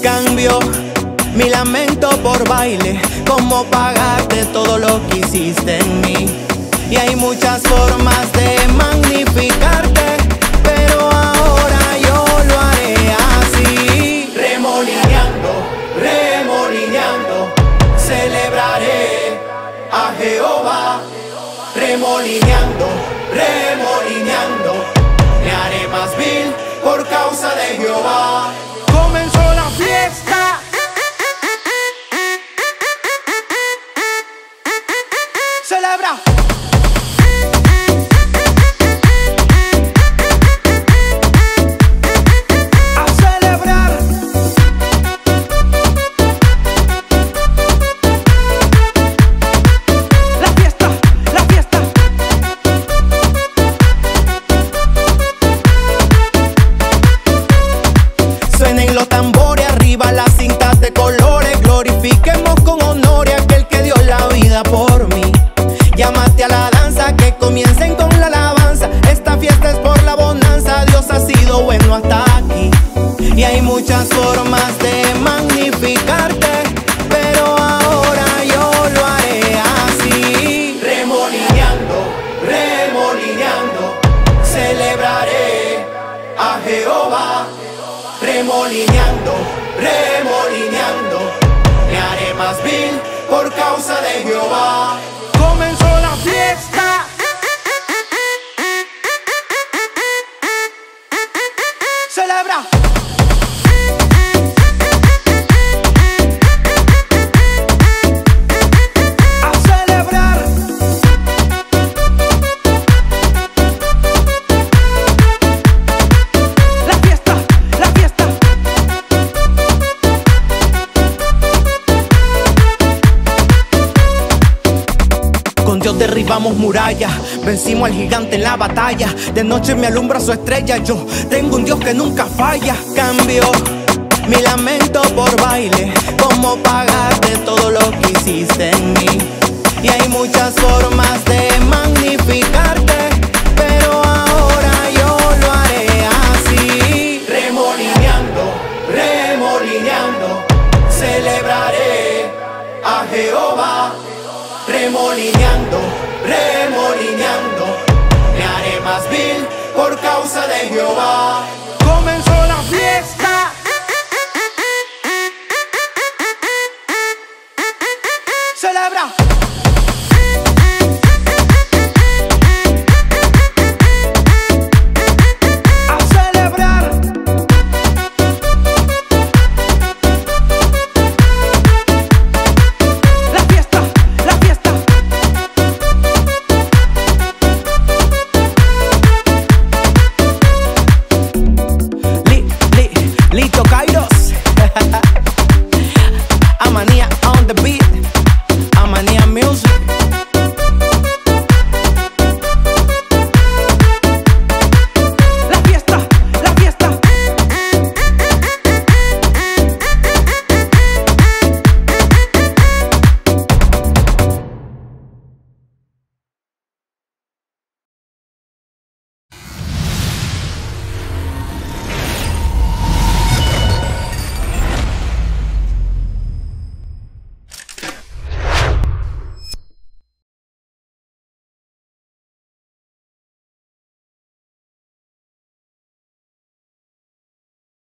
Cambio mi lamento por baile, como pagarte todo lo que hiciste en mí. Y hay muchas formas de magnificarte, pero ahora yo lo haré así. Remolineando, remolineando, celebraré a Jehová. Remolineando, remolineando, me haré más vil por causa de Jehová. Comenzó la fiesta. Celebra. A celebrar. La fiesta, la fiesta. Suenen los tambores, arriba las cintas de colores. Glorifiquemos con honor a aquel que dio la vida por mí. Llamaste a la danza, que comiencen con la alabanza. Esta fiesta es por la bonanza, Dios ha sido bueno hasta aquí. Y hay muchas formas de magnificarte, pero ahora yo lo haré así. Remolineando, remolineando, celebraré a Jehová. Remolineando, remolineando, me haré más vil por causa de Jehová. Comenzó la fiesta. Celebra. A celebrar. La fiesta, la fiesta. Con Dios derribamos murallas, vencimos al gigante en la batalla. De noche me alumbra su estrella, yo tengo un Dios que nunca falla. Cambio mi lamento por baile, como pagarte todo lo que hiciste en mí. Y hay muchas formas de